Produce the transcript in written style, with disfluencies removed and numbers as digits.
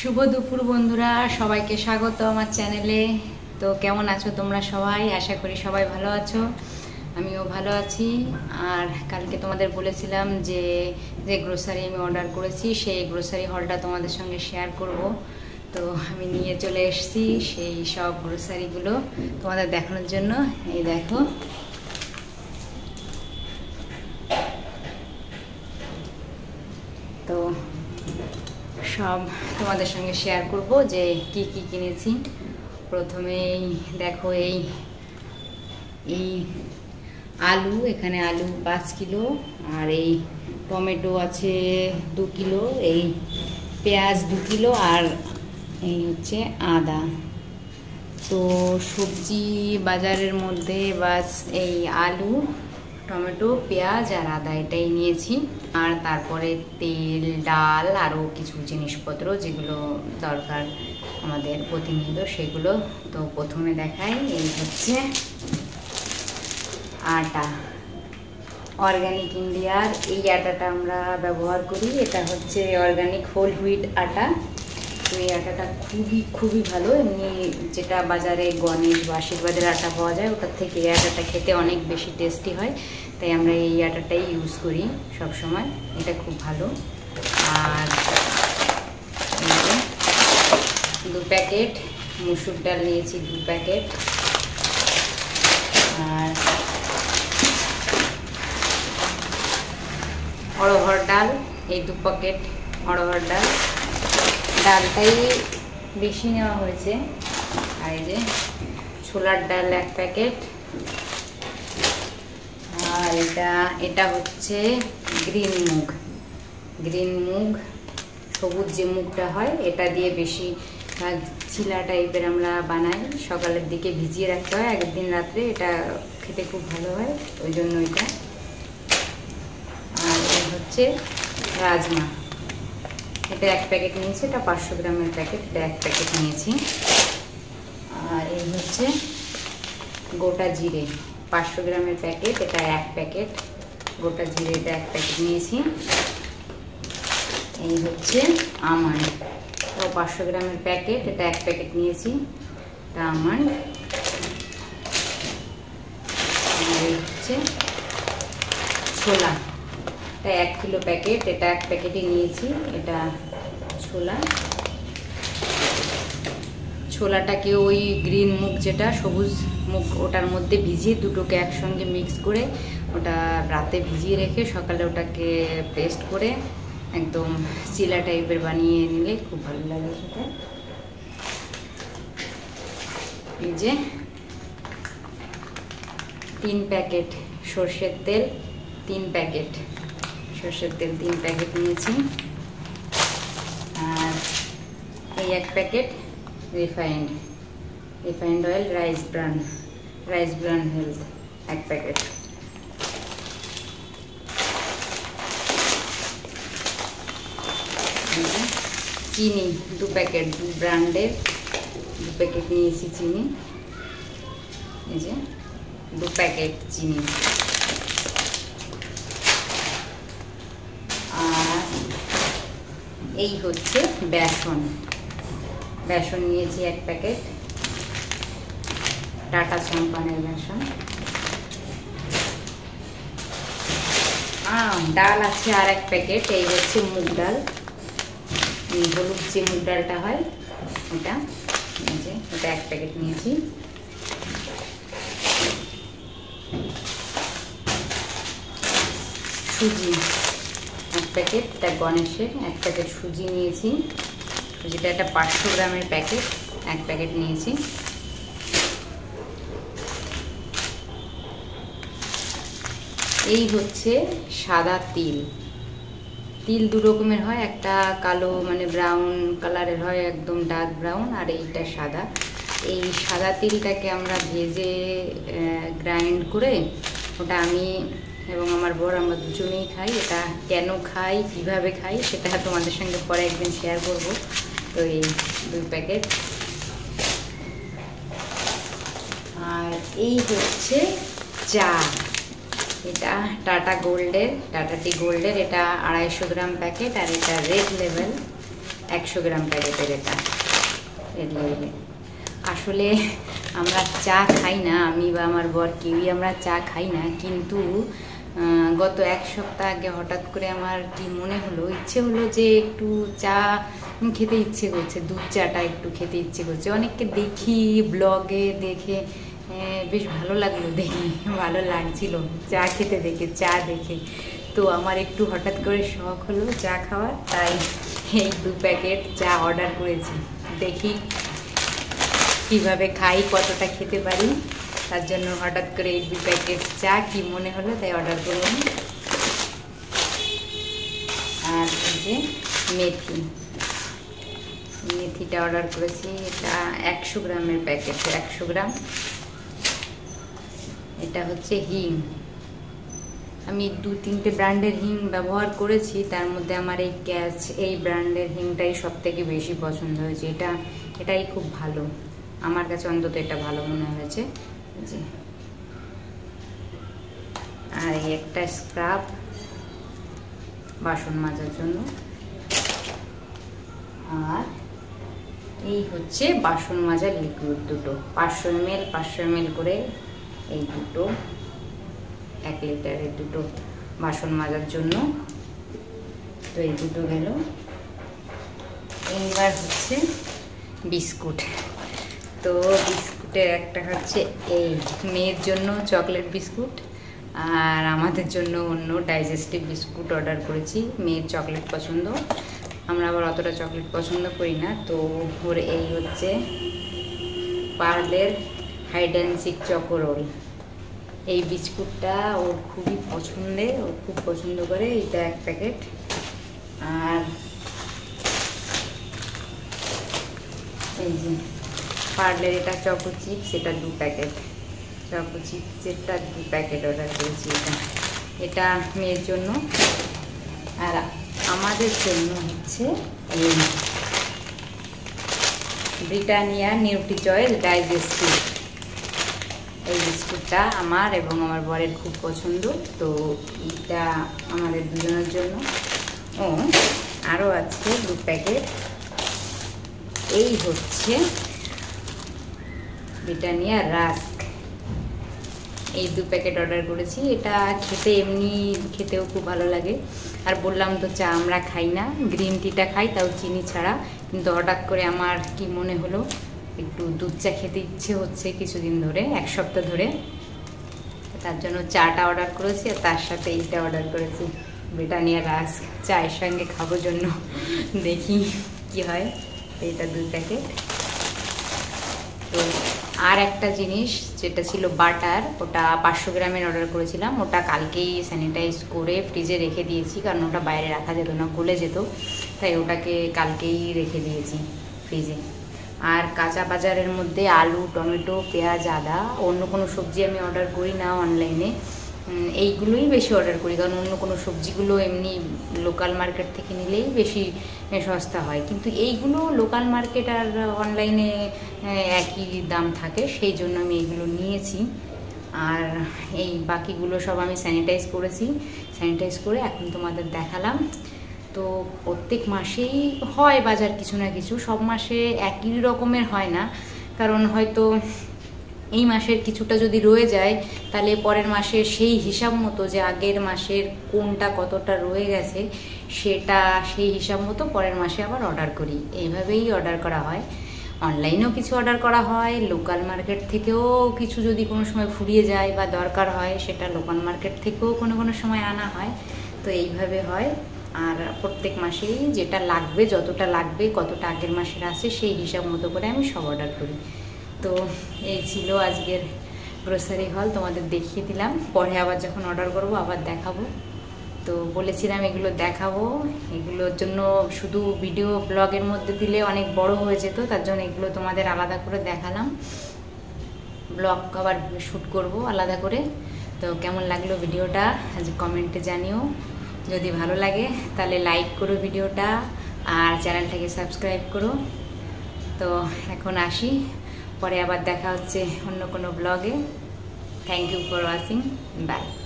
শুভ দুপুর বন্ধুরা, সবাইকে স্বাগত আমার চ্যানেলে। তো কেমন আছো তোমরা সবাই? আশা করি সবাই ভালো আছো, আমিও ভালো আছি। আর কালকে তোমাদের বলেছিলাম যে যে গ্রোসারি আমি অর্ডার করেছি সেই গ্রোসারি হলটা তোমাদের সঙ্গে শেয়ার করব। তো আমি নিয়ে চলে এসেছি সেই সব গ্রোসারিগুলো তোমাদের দেখানোর জন্য। এই দেখো, তো সব তোমাদের সঙ্গে শেয়ার করব যে কি কি কিনেছি। প্রথমেই দেখো, এই আলু, এখানে আলু 5 কিলো, আর এই টমেটো আছে 2 কিলো, এই পেঁয়াজ 2 কিলো, আর এই হচ্ছে আদা। তো সবজি বাজারের মধ্যে বাস এই আলু, টমেটো, পেঁয়াজ আর আদা এটাই নিয়েছি। আর তারপরে তেল, ডাল, আরও কিছু জিনিসপত্র যেগুলো দরকার আমাদের প্রতিনিয়ত সেগুলো। তো প্রথমে দেখাই, এই হচ্ছে আটা, অর্গানিক ইন্ডিয়ার এই আটাটা আমরা ব্যবহার করি। এটা হচ্ছে অর্গানিক হোল হুইট আটা। তো এই আটাটা খুবই ভালো। এমনি যেটা বাজারে গণেশ বা আশীর্বাদের আটা পাওয়া যায় ওটার থেকে এই আটাটা খেতে অনেক বেশি টেস্টি হয়, তাই আমরা এই আটাটাই ইউজ করি সব সময়। এটা খুব ভালো। আর 2 প্যাকেট মুসুর ডাল নিয়েছি, 2 প্যাকেট। আর অড়হর ডাল, এই 2 প্যাকেট অড়হর ডাল। ডালটাই বেশি নেওয়া হয়েছে। আর এই যে ছোলার ডাল 1 প্যাকেট। আর এটা হচ্ছে গ্রিন মুগ, সবুজ যে মুগটা হয় এটা দিয়ে বেশি চিলা টাইপের আমরা বানাই। সকালের দিকে ভিজিয়ে রাখতে হয় একদিন রাত্রে, এটা খেতে খুব ভালো হয়, ওই জন্য এটা। আর এই হচ্ছে রাজমা, এটা 1 প্যাকেট নিয়েছি, এটা 500 গ্রামের প্যাকেট, এটা 1 প্যাকেট নিয়েছি। আর এই হচ্ছে গোটা জিরে, 500 গ্রামের প্যাকেট, এটা 1 প্যাকেট। গোটা জিরে, এটা 1 প্যাকেট নিয়েছি। এই হচ্ছে আমন্ড, ও 500 গ্রামের প্যাকেট, এটা 1 প্যাকেট নিয়েছি, এটা আমন্ড। এই হচ্ছে ছোলা, এটা 1 কিলো প্যাকেট, এটা 1 প্যাকেটই নিয়েছি, এটা ছোলাটাকে ওই গ্রিন মুগ যেটা সবুজ মুগ ওটার মধ্যে ভিজিয়ে দুটোকে একসঙ্গে মিক্স করে ওটা রাতে ভিজিয়ে রেখে সকালে ওটাকে পেস্ট করে একদম চিলা টাইপের বানিয়ে নিলে খুব ভালো লাগে সেটা। এই যে 3 প্যাকেট সর্ষের তেল, 3 প্যাকেট সর্ষের তেল 3 প্যাকেট নিয়েছি। আর এই 1 packet refined oil, rice bran health 1 packet. চিনি 2 প্যাকেট, ব্র্যান্ডের 2 প্যাকেট নিয়েছি চিনি। এই যে 2 প্যাকেট চিনি। আর এই হচ্ছে বেসন নিয়েছি 1 প্যাকেট, টাটা চাম্পানের বেসন। ডাল আছে আর 1 প্যাকেট, এই হচ্ছে মুগ ডাল, হলুদ যে মুগ ডালটা হয় ওটা, এই যে এটা 1 প্যাকেট নিয়েছি। সুজি 1 প্যাকেট, এটা গণেশের 1 প্যাকেট সুজি নিয়েছি। সুজিটা একটা 500 গ্রামের প্যাকেট, 1 প্যাকেট নিয়েছি। এই হচ্ছে সাদা তিল 2 রকমের হয়, একটা কালো মানে ব্রাউন কালারের হয়, একদম ডার্ক ব্রাউন, আর এইটা সাদা। এই সাদা তিলটাকে আমরা ভেজে গ্রাইন্ড করে ওটা আমি এবং আমার বর আমরা দুজনেই খাই। এটা কেন খাই, কিভাবে খাই সেটা তোমাদের সঙ্গে পরে একদিন শেয়ার করব। তো এই 2 প্যাকেট। আর এই হচ্ছে চা, এটা টাটা টি গোল্ডের, এটা 250 গ্রাম প্যাকেট। আর এটা রেড লেভেল 100 গ্রাম প্যাকেটের এটা রেড লেবেলে। আসলে আমরা চা খাই না, আমি বা আমার বর কেউই আমরা চা খাই না, কিন্তু গত 1 সপ্তাহ আগে হঠাৎ করে আমার কি মনে হলো, ইচ্ছে হলো যে একটু চা খেতে ইচ্ছে করছে, দুধ চাটা একটু খেতে ইচ্ছে করছে। অনেককে দেখি ব্লগে দেখে বেশ ভালো লাগলো, দেখে ভালো লাগছিল চা খেতে দেখে, চা দেখে। তো আমার একটু হঠাৎ করে শখ হলো চা খাওয়ার, তাই এই 2 প্যাকেট চা অর্ডার করেছি। দেখি কিভাবে খাই, কতটা খেতে পারি, তার জন্য হঠাৎ করে এই 2 প্যাকেট চা কি মনে হলো তাই অর্ডার করলাম। আর এই যে মেথিটা অর্ডার করেছি, এটা 100 গ্রামের প্যাকেট, 100 গ্রাম। এটা হচ্ছে হিং, আমি 2-3টে ব্র্যান্ডের হিং ব্যবহার করেছি, তার মধ্যে আমার এই ক্যাচ এই ব্র্যান্ডের হিংটাই সব থেকে বেশি পছন্দ হয়েছে। এটাই খুব ভালো, আমার কাছে অন্তত এটা ভালো মনে হয়েছে। জি, আর এই একটা স্ক্রাব বাসন মাজার জন্য, আর এই হচ্ছে বাসন মাজার লিকুইড দুটো, 500 ml করে এই দুটো, 1 লিটারের দুটো বাসন মাজার জন্য। তো এই দুটো গেল। এইবার হচ্ছে বিস্কুট। তো বিস্কুটের একটা হচ্ছে এই মেয়ের জন্য চকলেট বিস্কুট, আর আমাদের জন্য অন্য ডাইজেস্টিভ বিস্কুট অর্ডার করেছি। মেয়ের চকলেট পছন্দ, আমরা আবার অতটা চকলেট পছন্দ করি না। তো ওর এই হচ্ছে পার্লের Hide and Seek choco roll, এই বিস্কুটটা ওর খুবই পছন্দের, ও খুব পছন্দ করে। এটা 1 প্যাকেট। আর এই যে পার্লের এটা চকো চিপস, এটা 2 প্যাকেট, চকো চিপস এটা 2 প্যাকেট অর্ডার করেছি। এটা মেয়ের জন্য। আর আমাদের জন্য হচ্ছে এই ব্রিটানিয়া নিউট্রি চয়েস ডাইজেস্টিভ, এই বিস্কুটটা আমার এবং আমার বরের খুব পছন্দ। তো এটা আমাদের দুজনের জন্য। ও আরও আছে 2 প্যাকেট, এই হচ্ছে ব্রিটানিয়া রাস্ক, এই 2 প্যাকেট অর্ডার করেছি। এটা খেতে এমনি খেতেও খুব ভালো লাগে। আর বললাম তো চা আমরা খাই না, গ্রিন টিটা খাই, তাও চিনি ছাড়া। কিন্তু হঠাৎ করে আমার কি মনে হলো একটু দুধ চা খেতে ইচ্ছে হচ্ছে কিছুদিন ধরে, 1 সপ্তাহ ধরে, তার জন্য চাটা অর্ডার করেছি। আর তার সাথে এইটা অর্ডার করেছি ব্রিটানিয়া রাস্ক, চায়ের সঙ্গে খাবার জন্য। দেখি কি হয়। এইটা 2 প্যাকেট। তো আর একটা জিনিস যেটা ছিল বাটার, ওটা 500 গ্রামের অর্ডার করেছিলাম। ওটা কালকেই স্যানিটাইজ করে ফ্রিজে রেখে দিয়েছি, কারণ ওটা বাইরে রাখা যেত না, গলে যেত, তাই ওটাকে কালকেই রেখে দিয়েছি ফ্রিজে। আর কাঁচা বাজারের মধ্যে আলু, টমেটো, পেঁয়াজ, আদা, অন্য কোনো সবজি আমি অর্ডার করি না অনলাইনে, এইগুলোই বেশি অর্ডার করি, কারণ অন্য কোনো সবজিগুলো এমনি লোকাল মার্কেট থেকে নিলেই বেশি সস্তা হয়। কিন্তু এইগুলো লোকাল মার্কেট আর অনলাইনে একই দাম থাকে, সেই জন্য আমি এইগুলো নিয়েছি। আর এই বাকিগুলো সব আমি স্যানিটাইজ করেছি, স্যানিটাইজ করে এখন তোমাদের দেখালাম। তো প্রত্যেক মাসেই হয় বাজার কিছু না কিছু, সব মাসে একই রকমের হয় না, কারণ হয়তো এই মাসের কিছুটা যদি রয়ে যায় তাহলে পরের মাসে সেই হিসাব মতো যে আগের মাসের কোনটা কতটা রয়ে গেছে সেটা সেই হিসাব মতো পরের মাসে আবার অর্ডার করি, এইভাবেই অর্ডার করা হয়। অনলাইনেও কিছু অর্ডার করা হয়, লোকাল মার্কেট থেকেও কিছু যদি কোনো সময় ফুরিয়ে যায় বা দরকার হয় সেটা লোকাল মার্কেট থেকেও কোনো কোনো সময় আনা হয়। তো এইভাবে হয়। আর প্রত্যেক মাসেই যেটা লাগবে, যতটা লাগবে, কতটা আগের মাসের আছে সেই হিসাব মতো করে আমি সব অর্ডার করি। তো এই ছিল আজকের গ্রোসারি হল, তোমাদের দেখিয়ে দিলাম। পরে আবার যখন অর্ডার করব আবার দেখাবো। তো বলেছিলাম এগুলো দেখাবো, এগুলোর জন্য শুধু ভিডিও ব্লগের মধ্যে দিলে অনেক বড় হয়ে যেত, তার জন্য এগুলো তোমাদের আলাদা করে দেখালাম। ব্লগ আবার শ্যুট করব আলাদা করে। তো কেমন লাগলো ভিডিওটা আজ কমেন্টে জানিও। যদি ভালো লাগে তাহলে লাইক করো ভিডিওটা, আর চ্যানেলটাকে সাবস্ক্রাইব করো। তো এখন আসি, পরে আবার দেখা হচ্ছে অন্য কোনো ব্লগে। Thank you for watching, by.